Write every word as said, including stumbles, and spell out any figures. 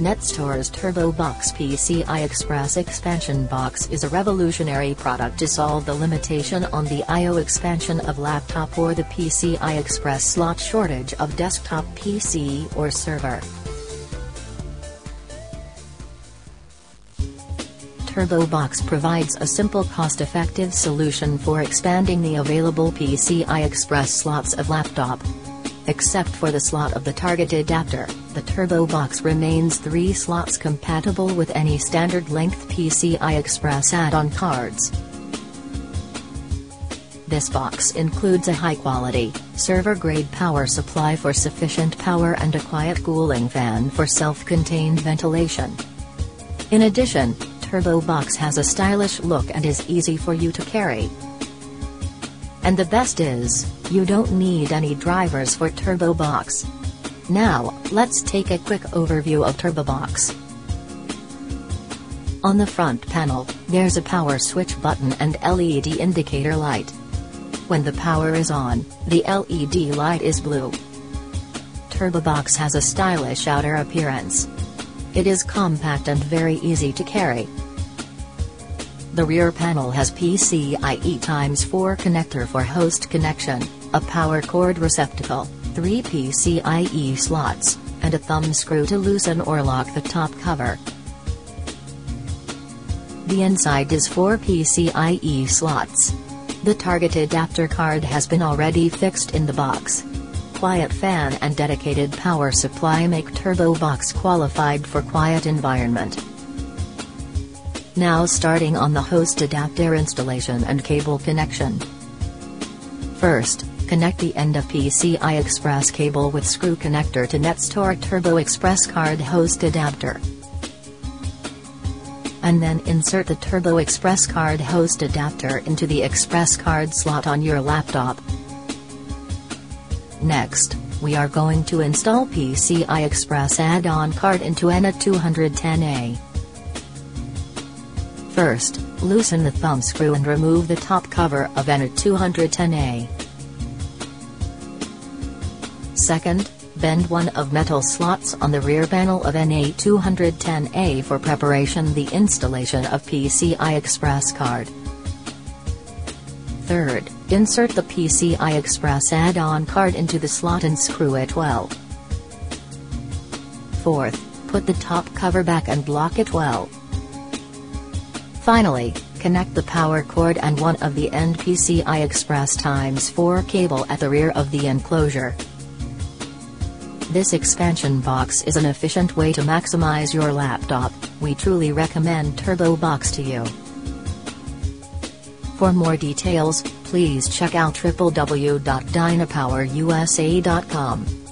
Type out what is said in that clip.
NetStore's TurboBox P C I Express Expansion Box is a revolutionary product to solve the limitation on the I O expansion of laptop or the P C I Express slot shortage of desktop P C or server. TurboBox provides a simple cost-effective solution for expanding the available P C I Express slots of laptop. Except for the slot of the target adapter, the TurboBox remains three slots compatible with any standard length P C I Express add-on cards. This box includes a high-quality, server-grade power supply for sufficient power and a quiet cooling fan for self-contained ventilation. In addition, TurboBox has a stylish look and is easy for you to carry. And the best is, you don't need any drivers for TurboBox. Now, let's take a quick overview of TurboBox. On the front panel, there's a power switch button and L E D indicator light. When the power is on, the L E D light is blue. TurboBox has a stylish outer appearance. It is compact and very easy to carry. The rear panel has P C I E times four connector for host connection, a power cord receptacle, three P C I E slots, and a thumb screw to loosen or lock the top cover. The inside is four P C I E slots. The target adapter card has been already fixed in the box. Quiet fan and dedicated power supply make TurboBox qualified for quiet environment. Now starting on the host adapter installation and cable connection. First, connect the end of P C I Express cable with screw connector to NetStore Turbo Express card host adapter. And then insert the Turbo Express card host adapter into the Express card slot on your laptop. Next, we are going to install P C I Express add-on card into N A two ten A. First, loosen the thumb screw and remove the top cover of N A two ten A. Second, bend one of metal slots on the rear panel of N A two ten A for preparation the installation of P C I Express card. Third, insert the P C I Express add-on card into the slot and screw it well. Fourth, put the top cover back and lock it well. Finally, connect the power cord and one of the end P C I Express times four cable at the rear of the enclosure. This expansion box is an efficient way to maximize your laptop. We truly recommend TurboBox to you. For more details, please check out w w w dot dynapower u s a dot com.